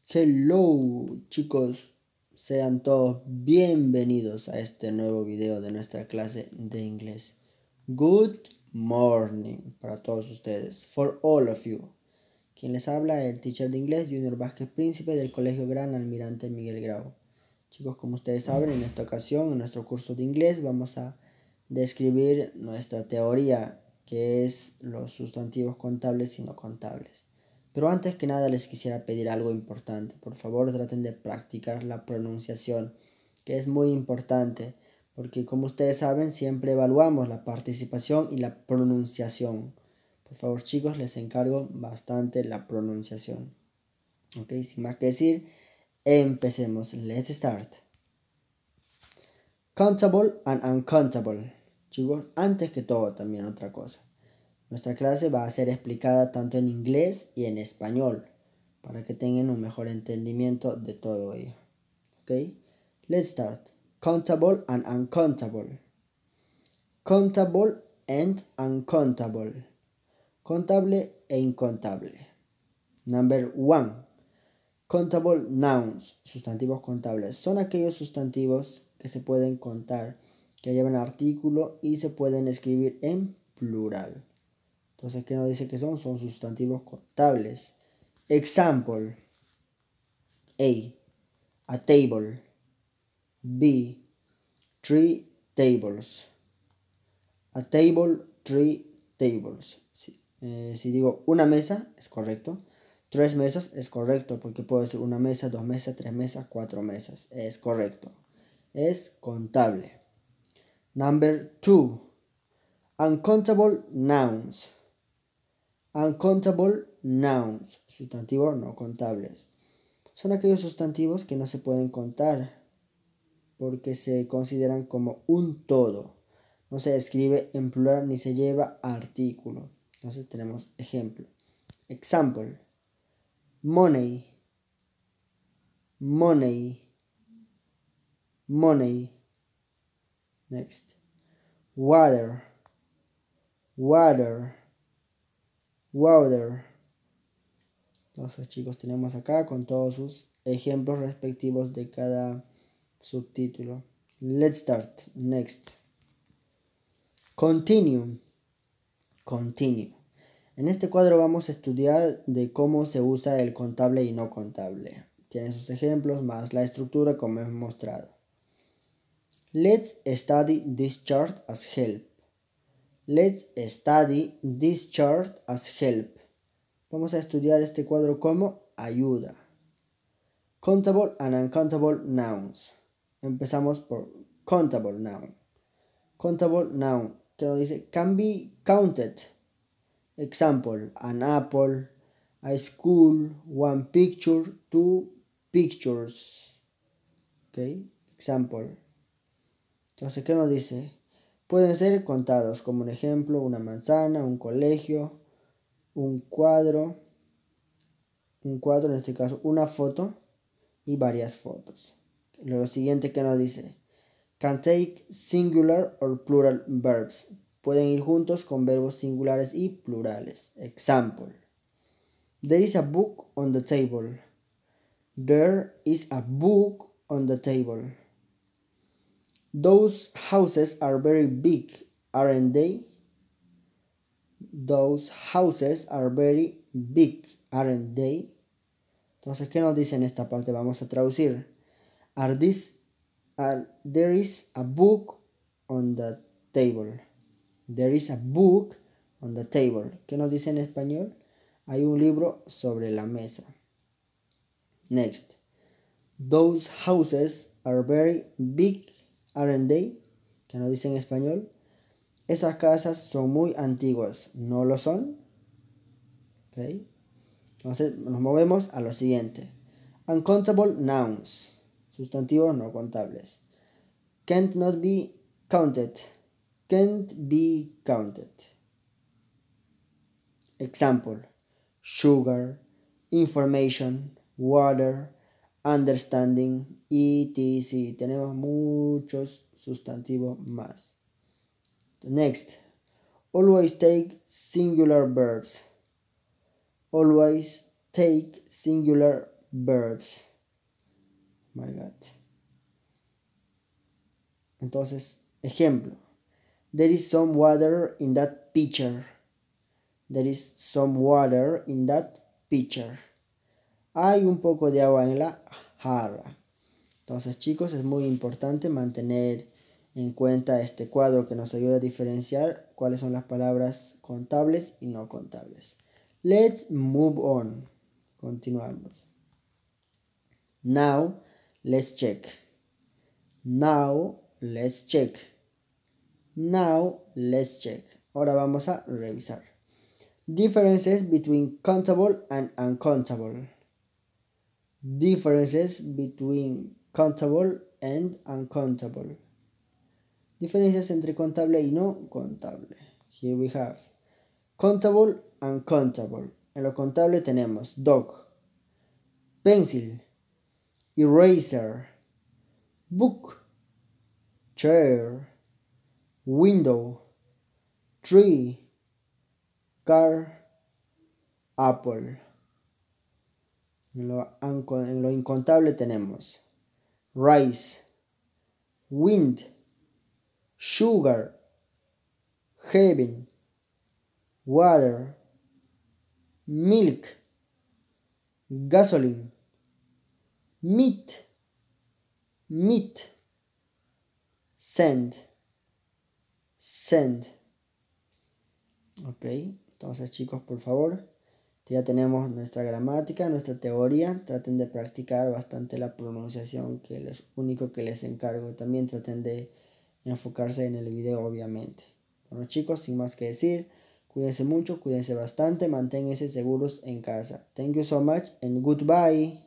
Hello chicos, sean todos bienvenidos a este nuevo video de nuestra clase de inglés. Good morning para todos ustedes, for all of you. Quien les habla es el teacher de inglés Junior Vázquez Príncipe del Colegio Gran Almirante Miguel Grau. Chicos, como ustedes saben, en esta ocasión, en nuestro curso de inglés, vamos a describir nuestra teoría, que es los sustantivos contables y no contables. Pero antes que nada les quisiera pedir algo importante. Por favor, traten de practicar la pronunciación, que es muy importante, porque como ustedes saben, siempre evaluamos la participación y la pronunciación. Por favor, chicos, les encargo bastante la pronunciación. Ok, sin más que decir, empecemos. Let's start. Countable and uncountable. Chicos, antes que todo, también otra cosa. Nuestra clase va a ser explicada tanto en inglés y en español, para que tengan un mejor entendimiento de todo ello. Ok, let's start. Countable and uncountable. Countable and uncountable. Contable e incontable. Number 1. Countable nouns. Sustantivos contables. Son aquellos sustantivos que se pueden contar, que llevan artículo y se pueden escribir en plural. Entonces, ¿qué nos dice que son? Son sustantivos contables. Example. A table. B. 3 tables. A table, 3 tables. Si digo una mesa, es correcto. 3 mesas, es correcto, porque puedo decir una mesa, 2 mesas, 3 mesas, 4 mesas. Es correcto. Es contable. Number 2. Uncountable nouns. Uncountable nouns, sustantivos no contables. Son aquellos sustantivos que no se pueden contar porque se consideran como un todo. No se escribe en plural ni se lleva artículo. Entonces tenemos ejemplo. Example. Money. Money. Money. Next. Water. Water. Water. Entonces, chicos, tenemos acá con todos sus ejemplos respectivos de cada subtítulo. Let's start. Next. Continue. Continue. En este cuadro vamos a estudiar de cómo se usa el contable y no contable. Tiene sus ejemplos más la estructura como hemos mostrado. Let's study this chart as help. Let's study this chart as help. Vamos a estudiar este cuadro como ayuda. Countable and uncountable nouns. Empezamos por countable noun. Countable noun, que nos dice can be counted. Example, an apple, a school, one picture, 2 pictures. Ok, example. Entonces, ¿qué nos dice? Pueden ser contados como un ejemplo, una manzana, un colegio, un cuadro en este caso, una foto y varias fotos. Lo siguiente que nos dice, can take singular or plural verbs. Pueden ir juntos con verbos singulares y plurales. Example. There is a book on the table. There is a book on the table. Those houses are very big, aren't they? Those houses are very big, aren't they? Entonces, ¿qué nos dice en esta parte? Vamos a traducir. There is a book on the table. There is a book on the table. ¿Qué nos dice en español? Hay un libro sobre la mesa. Next. Those houses are very big, aren't they? ¿Qué nos dice en español? Esas casas son muy antiguas, ¿no lo son? Okay. Entonces nos movemos a lo siguiente. Uncountable nouns. Sustantivos no contables. Can't not be counted. Can't be counted. Example. Sugar, information, water, understanding, etc. Tenemos muchos sustantivos más. Next. Always take singular verbs. Always take singular verbs. My God. Entonces, ejemplo. There is some water in that pitcher. There is some water in that pitcher. Hay un poco de agua en la jarra. Entonces, chicos, es muy importante mantener en cuenta este cuadro que nos ayuda a diferenciar cuáles son las palabras contables y no contables. Let's move on. Continuamos. Now, let's check. Now, let's check. Now, let's check. Ahora vamos a revisar. Differences between countable and uncountable. Differences between countable and uncountable. Diferencias entre contable y no contable. Here we have countable and uncountable. En lo contable tenemos dog, pencil, eraser, book, chair, window, tree, car, apple. En lo incontable tenemos rice, wind, sugar, heaven, water, milk, gasoline, meat, sand. Ok, entonces chicos, por favor, ya tenemos nuestra gramática, nuestra teoría. Traten de practicar bastante la pronunciación, que es lo único que les encargo. También traten de enfocarse en el video, obviamente. Bueno chicos, sin más que decir, cuídense mucho, cuídense bastante, manténganse seguros en casa. Thank you so much and goodbye.